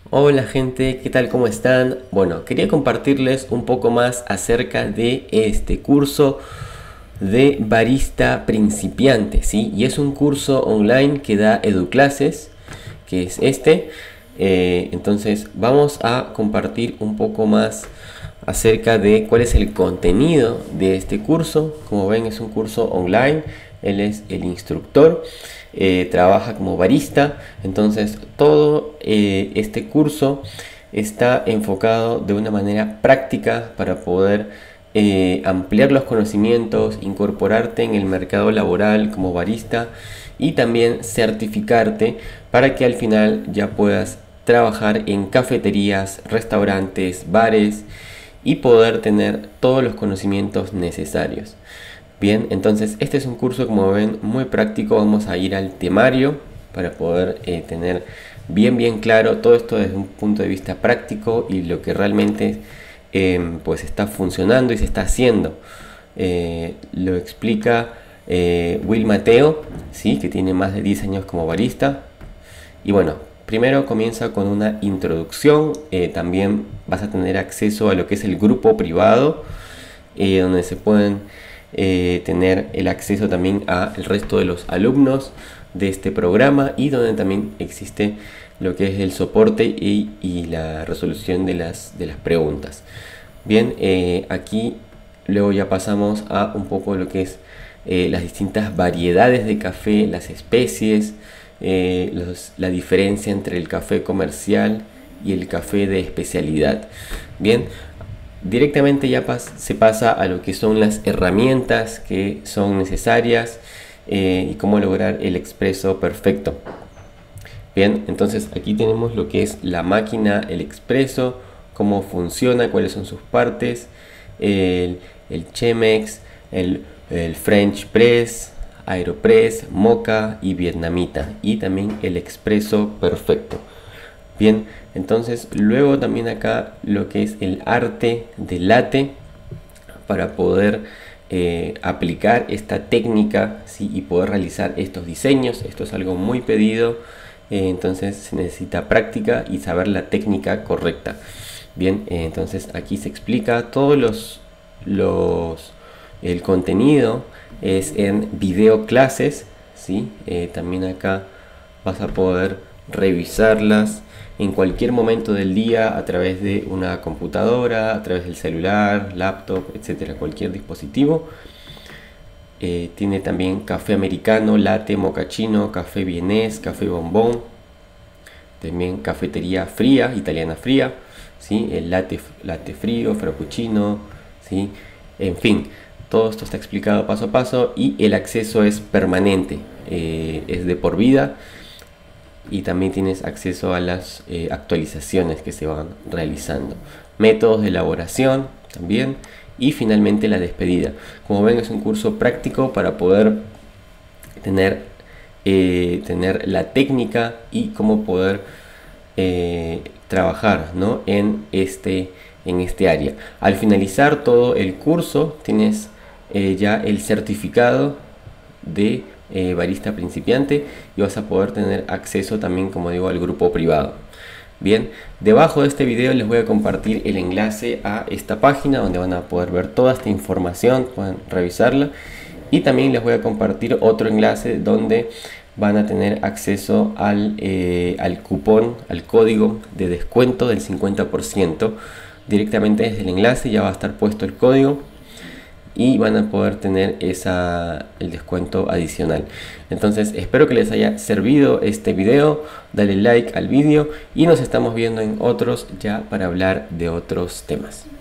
Hola gente, ¿qué tal? ¿Cómo están? Bueno, quería compartirles un poco más acerca de este curso de barista principiante, ¿sí? Y es un curso online que da EduClases, que es este. Entonces vamos a compartir un poco más acerca de cuál es el contenido de este curso. Como ven, es un curso online. Él es el instructor, trabaja como barista. Entonces todo este curso está enfocado de una manera práctica para poder ampliar los conocimientos, incorporarte en el mercado laboral como barista y también certificarte para que al final ya puedas trabajar en cafeterías, restaurantes, bares y poder tener todos los conocimientos necesarios. Bien, entonces este es un curso, como ven, muy práctico. Vamos a ir al temario para poder tener bien claro todo esto desde un punto de vista práctico y lo que realmente pues está funcionando y se está haciendo. Lo explica Will Mateo, ¿sí? Que tiene más de 10 años como barista. Y bueno, primero comienza con una introducción. También vas a tener acceso a lo que es el grupo privado, donde se pueden tener el acceso también al resto de los alumnos de este programa y donde también existe lo que es el soporte y la resolución de las preguntas. Bien, aquí luego ya pasamos a un poco lo que es las distintas variedades de café, las especies, la diferencia entre el café comercial y el café de especialidad. Bien, directamente ya se pasa a lo que son las herramientas que son necesarias y cómo lograr el expreso perfecto. Bien, entonces aquí tenemos lo que es la máquina, el expreso, cómo funciona, cuáles son sus partes, el Chemex, el French Press, Aeropress, Moka y Vietnamita, y también el expreso perfecto. Bien, entonces luego también acá lo que es el arte del latte para poder aplicar esta técnica, ¿sí? Y poder realizar estos diseños. Esto es algo muy pedido, entonces se necesita práctica y saber la técnica correcta. Bien, entonces aquí se explica todos el contenido es en video clases, ¿sí? También acá vas a poder revisarlas en cualquier momento del día a través de una computadora, a través del celular, laptop, etcétera, cualquier dispositivo. Tiene también café americano, latte, mocaccino, café vienés, café bombón, también cafetería fría, italiana fría, ¿sí? El latte frío, frappuccino, ¿sí? En fin, todo esto está explicado paso a paso y el acceso es permanente, es de por vida. Y también tienes acceso a las actualizaciones que se van realizando, métodos de elaboración también, y finalmente la despedida. Como ven, es un curso práctico para poder tener la técnica y cómo poder trabajar, ¿no? en este área. Al finalizar todo el curso tienes ya el certificado de barista principiante y vas a poder tener acceso también, como digo, al grupo privado. Bien, debajo de este video les voy a compartir el enlace a esta página donde van a poder ver toda esta información, pueden revisarla, y también les voy a compartir otro enlace donde van a tener acceso al cupón, al código de descuento del 50%. Directamente desde el enlace ya va a estar puesto el código y van a poder tener el descuento adicional. Entonces espero que les haya servido este video. Dale like al vídeo y nos estamos viendo en otros ya para hablar de otros temas.